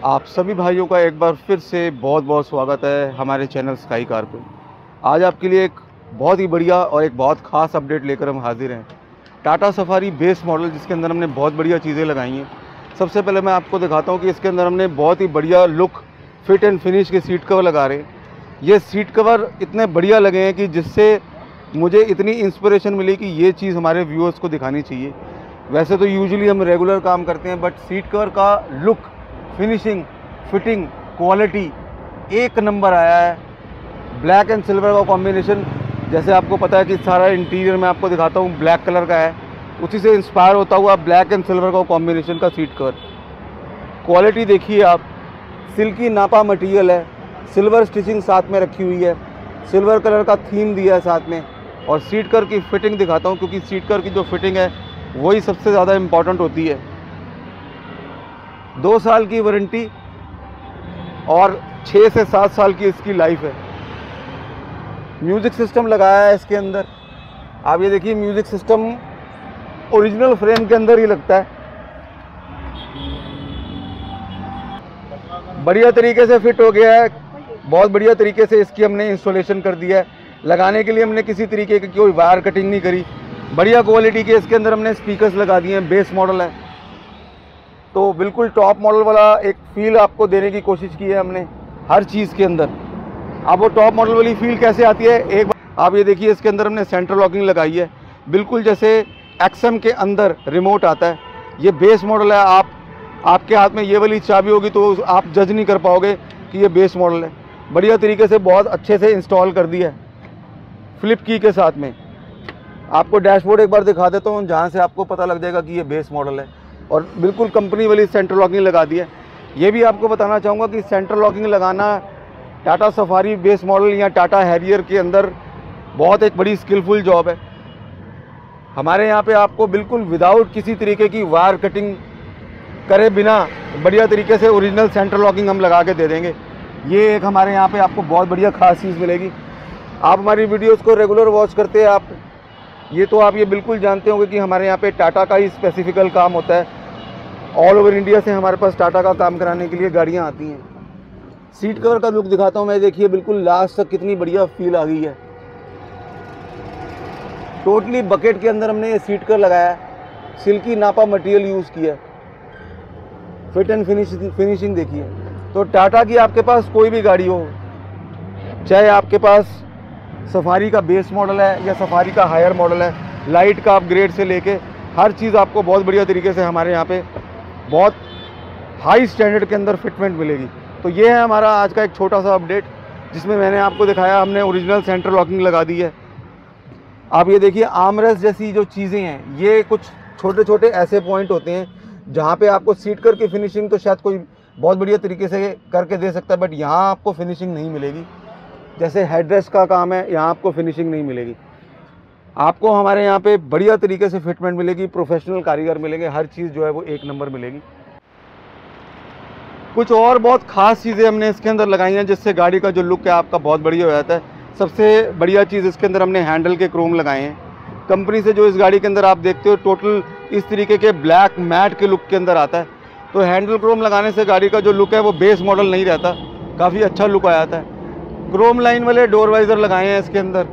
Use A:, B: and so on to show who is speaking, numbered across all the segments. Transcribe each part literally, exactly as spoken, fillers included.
A: आप सभी भाइयों का एक बार फिर से बहुत बहुत स्वागत है हमारे चैनल स्काई कार पे। आज आपके लिए एक बहुत ही बढ़िया और एक बहुत ख़ास अपडेट लेकर हम हाजिर हैं। टाटा सफारी बेस मॉडल, जिसके अंदर हमने बहुत बढ़िया चीज़ें लगाई हैं। सबसे पहले मैं आपको दिखाता हूँ कि इसके अंदर हमने बहुत ही बढ़िया लुक, फिट एंड फिनिश के सीट कवर लगा रहे हैं। ये सीट कवर इतने बढ़िया लगे हैं कि जिससे मुझे इतनी इंस्पिरेशन मिली कि ये चीज़ हमारे व्यूअर्स को दिखानी चाहिए। वैसे तो यूजुअली हम रेगुलर काम करते हैं, बट सीट कवर का लुक, फिनिशिंग, फिटिंग, क्वालिटी एक नंबर आया है। ब्लैक एंड सिल्वर का कॉम्बिनेशन, जैसे आपको पता है कि सारा इंटीरियर मैं आपको दिखाता हूँ ब्लैक कलर का है, उसी से इंस्पायर होता हुआ ब्लैक एंड सिल्वर का कॉम्बिनेशन का सीट कवर। क्वालिटी देखिए आप, सिल्की नापा मटेरियल है, सिल्वर स्टिचिंग साथ में रखी हुई है, सिल्वर कलर का थीम दिया है साथ में। और सीट कवर की फिटिंग दिखाता हूँ, क्योंकि सीट कवर की जो फिटिंग है वही सबसे ज़्यादा इम्पॉर्टेंट होती है। दो साल की वारंटी और छः से सात साल की इसकी लाइफ है। म्यूज़िक सिस्टम लगाया है इसके अंदर, आप ये देखिए, म्यूज़िक सिस्टम ओरिजिनल फ्रेम के अंदर ही लगता है। बढ़िया तरीके से फिट हो गया है, बहुत बढ़िया तरीके से इसकी हमने इंस्टॉलेशन कर दिया है। लगाने के लिए हमने किसी तरीके की कोई वायर कटिंग नहीं करी। बढ़िया क्वालिटी के इसके अंदर हमने स्पीकर्स लगा दिए हैं। बेस मॉडल है तो बिल्कुल टॉप मॉडल वाला एक फ़ील आपको देने की कोशिश की है हमने हर चीज़ के अंदर। अब वो टॉप मॉडल वाली फ़ील कैसे आती है, एक बार आप ये देखिए, इसके अंदर हमने सेंट्रल लॉकिंग लगाई है, बिल्कुल जैसे एक्सएम के अंदर रिमोट आता है। ये बेस मॉडल है, आप आपके हाथ में ये वाली चाबी होगी तो आप जज नहीं कर पाओगे कि ये बेस मॉडल है। बढ़िया तरीके से बहुत अच्छे से इंस्टॉल कर दिया है फ्लिप की के साथ में। आपको डैशबोर्ड एक बार दिखा देता हूँ, जहाँ से आपको पता लग जाएगा कि ये बेस मॉडल है। और बिल्कुल कंपनी वाली सेंट्रल लॉकिंग लगा दी है। ये भी आपको बताना चाहूँगा कि सेंट्रल लॉकिंग लगाना टाटा सफारी बेस मॉडल या टाटा हैरियर के अंदर बहुत एक बड़ी स्किलफुल जॉब है। हमारे यहाँ पे आपको बिल्कुल विदाउट किसी तरीके की वायर कटिंग करे बिना बढ़िया तरीके से ओरिजिनल सेंट्रल लॉकिंग हम लगा के दे देंगे। ये एक हमारे यहाँ पे आपको बहुत बढ़िया खास चीज़ मिलेगी। आप हमारी वीडियोज़ को रेगुलर वॉच करते हैं आप, ये तो आप ये बिल्कुल जानते होंगे कि हमारे यहाँ पे टाटा का ही स्पेसिफिकल काम होता है। ऑल ओवर इंडिया से हमारे पास टाटा का काम कराने के लिए गाड़ियाँ आती हैं। सीट कवर का लुक दिखाता हूँ मैं, देखिए बिल्कुल लास्ट तक कितनी बढ़िया फील आ गई है। टोटली बकेट के अंदर हमने ये सीट कवर लगाया है, सिल्की नापा मटेरियल यूज़ किया है। फिट एंड फिनिशिंग फिनिशिंग देखिए। तो टाटा की आपके पास कोई भी गाड़ी हो, चाहे आपके पास सफारी का बेस मॉडल है या सफारी का हायर मॉडल है, लाइट का अपग्रेड से लेके हर चीज़ आपको बहुत बढ़िया तरीके से हमारे यहाँ पे बहुत हाई स्टैंडर्ड के अंदर फिटमेंट मिलेगी। तो ये है हमारा आज का एक छोटा सा अपडेट, जिसमें मैंने आपको दिखाया हमने ओरिजिनल सेंट्रल लॉकिंग लगा दी है। आप ये देखिए, आर्मरेस्ट जैसी जो चीज़ें हैं, ये कुछ छोटे छोटे ऐसे पॉइंट होते हैं जहाँ पे आपको सीट कवर की फिनिशिंग तो शायद कोई बहुत बढ़िया तरीके से करके दे सकता है, बट यहाँ आपको फिनिशिंग नहीं मिलेगी। जैसे हेडरेस्ट का काम है, यहाँ आपको फिनिशिंग नहीं मिलेगी। आपको हमारे यहाँ पे बढ़िया तरीके से फिटमेंट मिलेगी, प्रोफेशनल कारीगर मिलेंगे, हर चीज़ जो है वो एक नंबर मिलेगी। कुछ और बहुत ख़ास चीज़ें हमने इसके अंदर लगाई हैं, जिससे गाड़ी का जो लुक है आपका बहुत बढ़िया हो जाता है। सबसे बढ़िया चीज़ इसके अंदर हमने हैंडल के क्रोम लगाए हैं। कंपनी से जो इस गाड़ी के अंदर आप देखते हो टोटल इस तरीके के ब्लैक मैट के लुक के अंदर आता है। तो हैंडल क्रोम लगाने से गाड़ी का जो लुक है वो बेस मॉडल नहीं रहता, काफ़ी अच्छा लुक आ जाता है। क्रोम लाइन वाले डोर वाइजर लगाए हैं इसके अंदर,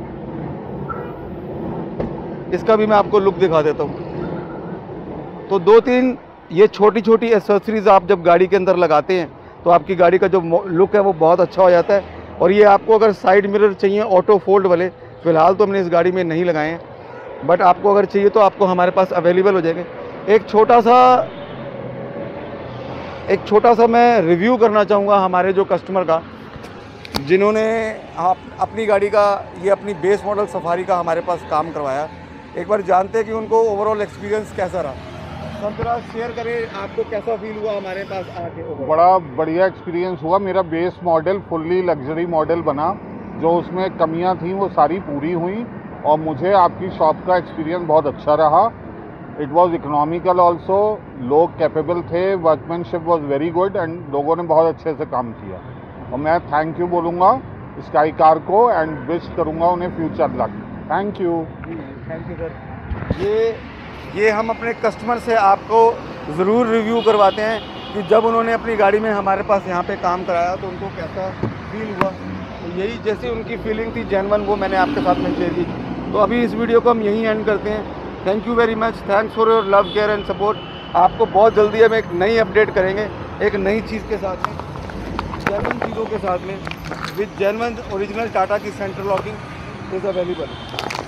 A: इसका भी मैं आपको लुक दिखा देता हूँ। तो दो तीन ये छोटी छोटी एक्सेसरीज आप जब गाड़ी के अंदर लगाते हैं तो आपकी गाड़ी का जो लुक है वो बहुत अच्छा हो जाता है। और ये आपको अगर साइड मिरर चाहिए ऑटो फोल्ड वाले, फ़िलहाल तो हमने इस गाड़ी में नहीं लगाए हैं, बट आपको अगर चाहिए तो आपको हमारे पास अवेलेबल हो जाएंगे। एक छोटा सा एक छोटा सा मैं रिव्यू करना चाहूँगा हमारे जो कस्टमर का, जिन्होंने आप अपनी गाड़ी का ये अपनी बेस मॉडल सफारी का हमारे पास काम करवाया। एक बार जानते हैं कि उनको ओवरऑल एक्सपीरियंस कैसा रहा। सब जरा शेयर करें, आपको कैसा फील हुआ हमारे पास आके?
B: बड़ा बढ़िया एक्सपीरियंस हुआ। मेरा base model fully luxury model बना, जो उसमें कमियां थी वो सारी पूरी हुई, और मुझे आपकी शॉप का एक्सपीरियंस बहुत अच्छा रहा। इट वाज इकोनॉमिकल ऑल्सो, लोग कैपेबल थे, workmanship was very good, and लोगों ने बहुत अच्छे से काम किया। और मैं थैंक यू बोलूँगा स्काई कार को, एंड विश करूँगा उन्हें future luck. Thank you
A: thank you sir. ये ये हम अपने कस्टमर से आपको ज़रूर रिव्यू करवाते हैं कि जब उन्होंने अपनी गाड़ी में हमारे पास यहाँ पे काम कराया तो उनको कैसा फील हुआ। तो यही जैसी उनकी फीलिंग थी जेन्युइन, वो मैंने आपके साथ में शेयर की। तो अभी इस वीडियो को हम यहीं एंड करते हैं। Thank you very much, thanks for your love, care and support. आपको बहुत जल्दी हम एक नई अपडेट करेंगे, एक नई चीज़ के साथ में, जेन्युइन चीज़ों के साथ में, विद जेन्युइन ओरिजिनल टाटा की सेंट्रल लॉकिंग इज़ अवेलेबल।